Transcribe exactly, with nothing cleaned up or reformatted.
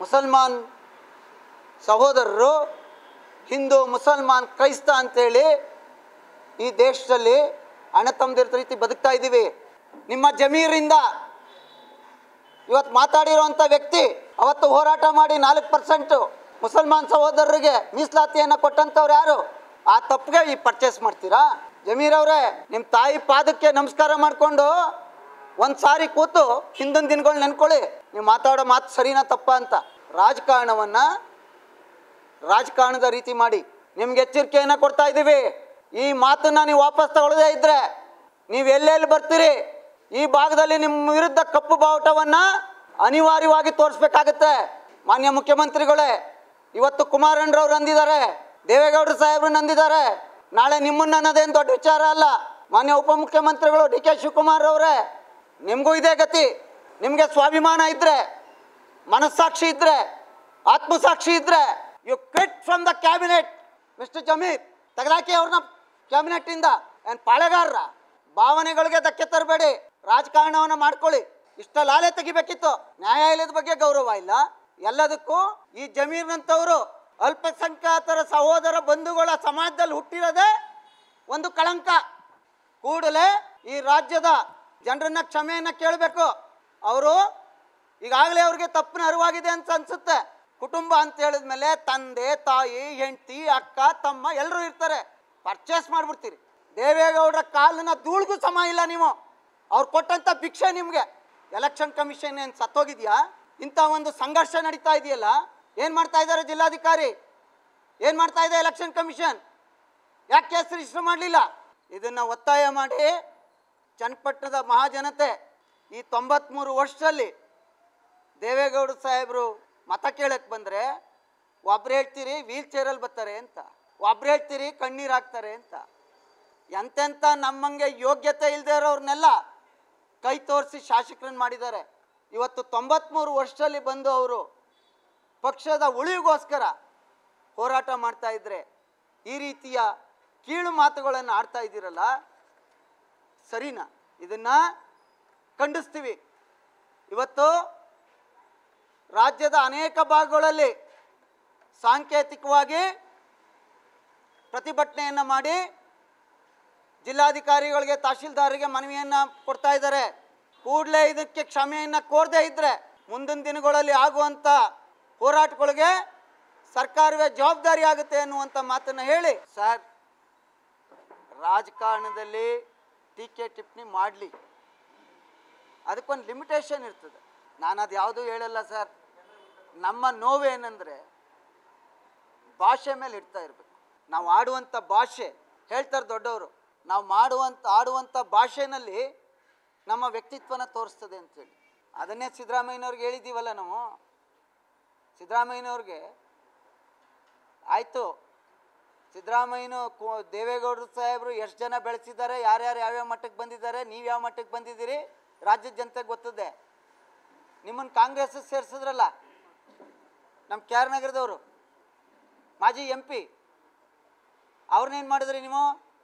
ಮುಸಲ್ಮಾನ್ ಸಹೋದರರು ಹಿಂದೂ ಮುಸಲ್ಮಾನ್ ಕ್ರೈಸ್ತ ಅಂತೇಳಿ ಈ ದೇಶದಲ್ಲಿ ಅಣ್ಣ ತಮ್ಮದಿರ ರೀತಿ ಬದುಕ್ತಾ ಇದ್ದೀವಿ. ನಿಮ್ಮ ಜಮೀರಿಂದ ಇವತ್ತು ಮಾತಾಡಿರುವಂಥ ವ್ಯಕ್ತಿ ಅವತ್ತು ಹೋರಾಟ ಮಾಡಿ ನಾಲ್ಕು ಪರ್ಸೆಂಟು ಮುಸಲ್ಮಾನ್ ಸಹೋದರರಿಗೆ ಮೀಸಲಾತಿಯನ್ನು ಕೊಟ್ಟಂಥವ್ರು ಯಾರು? ಆ ತಪ್ಪಿಗೆ ಈ ಪರ್ಚೇಸ್ ಮಾಡ್ತೀರಾ? ಜಮೀರ್ ಅವರೇ, ನಿಮ್ಮ ತಾಯಿ ಪಾದಕ್ಕೆ ನಮಸ್ಕಾರ ಮಾಡಿಕೊಂಡು ಒಂದು ಸಾರಿ ಕೂತು ಹಿಂದಿನ ದಿನಗಳು ನೆನ್ಕೊಳ್ಳಿ. ನೀವು ಮಾತಾಡೋ ಮಾತು ಸರಿನಾ ತಪ್ಪ ಅಂತ. ರಾಜಕಾರಣವನ್ನು ರಾಜಕಾರಣದ ರೀತಿ ಮಾಡಿ ನಿಮ್ಗೆ ಎಚ್ಚರಿಕೆಯನ್ನು ಕೊಡ್ತಾ ಇದ್ದೀವಿ. ಈ ಮಾತನ್ನ ನೀವು ವಾಪಸ್ ತಗೊಳ್ಳದೇ ಇದ್ದರೆ ನೀವು ಎಲ್ಲೆಲ್ಲಿ ಬರ್ತೀರಿ, ಈ ಭಾಗದಲ್ಲಿ ನಿಮ್ಮ ವಿರುದ್ಧ ಕಪ್ಪು ಬಾವುಟವನ್ನು ಅನಿವಾರ್ಯವಾಗಿ ತೋರಿಸ್ಬೇಕಾಗತ್ತೆ. ಮಾನ್ಯ ಮುಖ್ಯಮಂತ್ರಿಗಳೇ, ಇವತ್ತು ಕುಮಾರಣ್ಣರವ್ರು ಅಂದಿದ್ದಾರೆ, ದೇವೇಗೌಡರು ಸಾಹೇಬ್ರು ಅಂದಿದ್ದಾರೆ, ನಾಳೆ ನಿಮ್ಮನ್ನು ಅನ್ನೋದೇನು ದೊಡ್ಡ ವಿಚಾರ ಅಲ್ಲ. ಮಾನ್ಯ ಉಪಮುಖ್ಯಮಂತ್ರಿಗಳು ಡಿ ಕೆ ಶಿವಕುಮಾರ್ ಅವರೇ, ನಿಮಗೂ ಇದೇ ಗತಿ. ನಿಮಗೆ ಸ್ವಾಭಿಮಾನ ಇದ್ದರೆ, ಮನಸ್ಸಾಕ್ಷಿ ಇದ್ದರೆ, ಆತ್ಮಸಾಕ್ಷಿ ಇದ್ದರೆ you quit from the cabinet. Mister Zameer, ತೆಗೆದಾಕಿ ಅವ್ರನ್ನ ಕ್ಯಾಬಿನೆಟ್ಟಿಂದ. ಏನು ಪಾಳೆಗಾರರ ಭಾವನೆಗಳಿಗೆ ಧಕ್ಕೆ ತರಬೇಡಿ, ರಾಜಕಾರಣವನ್ನು ಮಾಡ್ಕೊಳ್ಳಿ. ಇಷ್ಟಲ್ಲಾಲೆ ತೆಗಿಬೇಕಿತ್ತು. ನ್ಯಾಯಾಲಯದ ಬಗ್ಗೆ ಗೌರವ ಇಲ್ಲ. ಎಲ್ಲದಕ್ಕೂ ಈ ಜಮೀರ್ನಂಥವರು ಅಲ್ಪಸಂಖ್ಯಾತರ ಸಹೋದರ ಬಂಧುಗಳ ಸಮಾಜದಲ್ಲಿ ಹುಟ್ಟಿರೋದೇ ಒಂದು ಕಳಂಕ. ಕೂಡಲೇ ಈ ರಾಜ್ಯದ ಜನರನ್ನ ಕ್ಷಮೆಯನ್ನು ಕೇಳಬೇಕು. ಅವರು ಈಗಾಗಲೇ ಅವ್ರಿಗೆ ತಪ್ಪಿನ ಅರಿವಾಗಿದೆ ಅಂತ ಅನ್ಸುತ್ತೆ. ಕುಟುಂಬ ಅಂತ ಹೇಳಿದ ಮೇಲೆ ತಂದೆ, ತಾಯಿ, ಹೆಂಡತಿ, ಅಕ್ಕ, ತಮ್ಮ ಎಲ್ಲರೂ ಇರ್ತಾರೆ. ಪರ್ಚೇಸ್ ಮಾಡಿಬಿಡ್ತೀರಿ. ದೇವೇಗೌಡರ ಕಾಲನ್ನ ಧೂಳ್ಗೂ ಸಮ ಇಲ್ಲ ನೀವು. ಅವ್ರು ಕೊಟ್ಟಂಥ ಭಿಕ್ಷೆ ನಿಮಗೆ. ಎಲೆಕ್ಷನ್ ಕಮಿಷನ್ ಏನು ಸತ್ತೋಗಿದೆಯಾ? ಇಂಥ ಒಂದು ಸಂಘರ್ಷ ನಡೀತಾ ಇದೆಯಲ್ಲ, ಏನು ಮಾಡ್ತಾ ಇದ್ದಾರೆ ಜಿಲ್ಲಾಧಿಕಾರಿ? ಏನು ಮಾಡ್ತಾ ಇದೆ ಎಲೆಕ್ಷನ್ ಕಮಿಷನ್? ಯಾಕೆ ಕೇಸ್ ರಿಜಿಸ್ಟರ್ ಮಾಡಲಿಲ್ಲ? ಇದನ್ನು ಒತ್ತಾಯ ಮಾಡಿ ಚನ್ನಪಟ್ಟಣದ ಮಹಾಜನತೆ ಈ ತೊಂಬತ್ಮೂರು ವರ್ಷದಲ್ಲಿ ದೇವೇಗೌಡ ಸಾಹೇಬರು ಮತ ಕೇಳಕ್ಕೆ ಬಂದರೆ ಒಬ್ರು ಹೇಳ್ತೀರಿ ವೀಲ್ ಚೇರಲ್ಲಿ ಬರ್ತಾರೆ ಅಂತ, ಒಬ್ರು ಹೇಳ್ತೀರಿ ಕಣ್ಣೀರು ಹಾಕ್ತಾರೆ ಅಂತ. ಎಂತೆಂಥ ನಮ್ಮಂಗೆ ಯೋಗ್ಯತೆ ಇಲ್ಲದೆ ಇರೋರ್ನೆಲ್ಲ ಕೈ ತೋರಿಸಿ ಶಾಸಕರನ್ನು ಮಾಡಿದ್ದಾರೆ. ಇವತ್ತು ತೊಂಬತ್ಮೂರು ವರ್ಷದಲ್ಲಿ ಬಂದು ಅವರು ಪಕ್ಷದ ಉಳಿವಿಗೋಸ್ಕರ ಹೋರಾಟ ಮಾಡ್ತಾ ಇದ್ರೆ ಈ ರೀತಿಯ ಕೀಳು ಮಾತುಗಳನ್ನು ಆಡ್ತಾ ಇದ್ದೀರಲ್ಲ, ಸರಿನಾ? ಇದನ್ನ ಖಂಡಿಸ್ತೀವಿ. ಇವತ್ತು ರಾಜ್ಯದ ಅನೇಕ ಭಾಗಗಳಲ್ಲಿ ಸಾಂಕೇತಿಕವಾಗಿ ಪ್ರತಿಭಟನೆಯನ್ನು ಮಾಡಿ ಜಿಲ್ಲಾಧಿಕಾರಿಗಳಿಗೆ, ತಹಶೀಲ್ದಾರರಿಗೆ ಮನವಿಯನ್ನು ಕೊಡ್ತಾ ಇದ್ದಾರೆ. ಕೂಡಲೇ ಇದಕ್ಕೆ ಕ್ಷಮೆಯನ್ನು ಕೋರದೇ ಇದ್ದರೆ ಮುಂದಿನ ದಿನಗಳಲ್ಲಿ ಆಗುವಂಥ ಹೋರಾಟಗಳಿಗೆ ಸರ್ಕಾರವೇ ಜವಾಬ್ದಾರಿ ಆಗುತ್ತೆ ಅನ್ನುವಂಥ ಮಾತನ್ನು ಹೇಳಿ, ಸರ್ ರಾಜಕಾರಣದಲ್ಲಿ ಟೀಕೆ ಟಿಪ್ಪಣಿ ಮಾಡಲಿ, ಅದಕ್ಕೊಂದು ಲಿಮಿಟೇಷನ್ ಇರ್ತದೆ. ನಾನು ಅದು ಯಾವುದೂ ಹೇಳಲ್ಲ ಸರ್. ನಮ್ಮ ನೋವೇನೆಂದರೆ ಭಾಷೆ ಮೇಲೆ ಇಡ್ತಾ ಇರಬೇಕು. ನಾವು ಆಡುವಂಥ ಭಾಷೆ, ಹೇಳ್ತಾರೆ ದೊಡ್ಡವರು, ನಾವು ಮಾಡುವಂಥ ಆಡುವಂಥ ಭಾಷೆನಲ್ಲಿ ನಮ್ಮ ವ್ಯಕ್ತಿತ್ವನ ತೋರಿಸ್ತದೆ ಅಂಥೇಳಿ. ಅದನ್ನೇ ಸಿದ್ದರಾಮಯ್ಯನವ್ರಿಗೆ ಹೇಳಿದ್ದೀವಲ್ಲ ನಾವು. ಸಿದ್ದರಾಮಯ್ಯನವ್ರಿಗೆ ಆಯಿತು, ಸಿದ್ದರಾಮಯ್ಯನು ದೇವೇಗೌಡರು ಸಾಹೇಬರು ಎಷ್ಟು ಜನ ಬೆಳೆಸಿದ್ದಾರೆ, ಯಾರ್ಯಾರು ಯಾವ್ಯಾವ ಮಟ್ಟಕ್ಕೆ ಬಂದಿದ್ದಾರೆ, ನೀವು ಯಾವ ಮಟ್ಟಕ್ಕೆ ಬಂದಿದ್ದೀರಿ ರಾಜ್ಯದ ಜನತೆಗೆ ಗೊತ್ತದೆ. ನಿಮ್ಮನ್ನು ಕಾಂಗ್ರೆಸ್ ಸೇರಿಸಿದ್ರಲ್ಲ ನಮ್ಮ ಕೆ ಆರ್ ನಗರದವರು ಮಾಜಿ ಎಂ ಪಿ, ಅವ್ರನ್ನೇನು ಮಾಡಿದ್ರಿ ನೀವು?